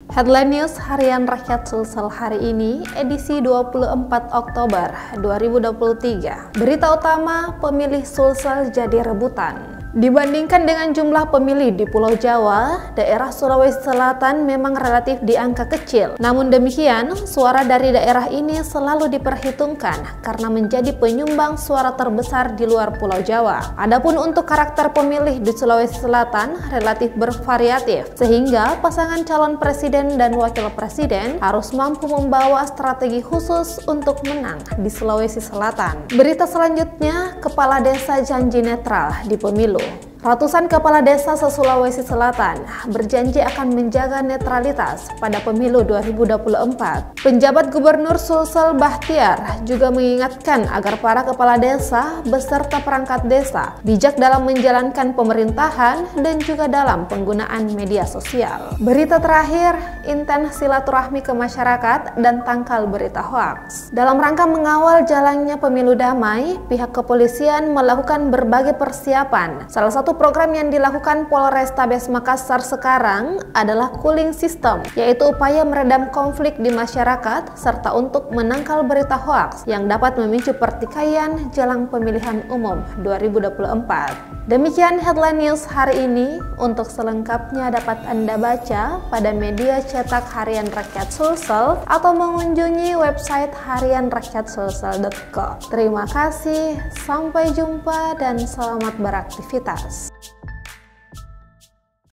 Headline News Harian Rakyat Sulsel hari ini, edisi 24 Oktober 2023. Berita utama, pemilih Sulsel jadi rebutan. Dibandingkan dengan jumlah pemilih di Pulau Jawa, daerah Sulawesi Selatan memang relatif di angka kecil. Namun demikian, suara dari daerah ini selalu diperhitungkan karena menjadi penyumbang suara terbesar di luar Pulau Jawa. Adapun untuk karakter pemilih di Sulawesi Selatan relatif bervariatif, sehingga pasangan calon presiden dan wakil presiden harus mampu membawa strategi khusus untuk menang di Sulawesi Selatan. Berita selanjutnya, Kepala Desa janji netral di pemilu. Ratusan kepala desa se-Sulawesi Selatan berjanji akan menjaga netralitas pada pemilu 2024. Penjabat Gubernur Sulsel Bahtiar juga mengingatkan agar para kepala desa beserta perangkat desa bijak dalam menjalankan pemerintahan dan juga dalam penggunaan media sosial. Berita terakhir, intens silaturahmi ke masyarakat dan tangkal berita hoaks. Dalam rangka mengawal jalannya pemilu damai, pihak kepolisian melakukan berbagai persiapan. Salah satu program yang dilakukan Polrestabes Makassar sekarang adalah cooling system, yaitu upaya meredam konflik di masyarakat serta untuk menangkal berita hoaks yang dapat memicu pertikaian jelang pemilihan umum 2024. Demikian headline news hari ini. Untuk selengkapnya dapat Anda baca pada media cetak Harian Rakyat Sulsel atau mengunjungi website harianrakyatsulsel.com. Terima kasih, sampai jumpa dan selamat beraktivitas.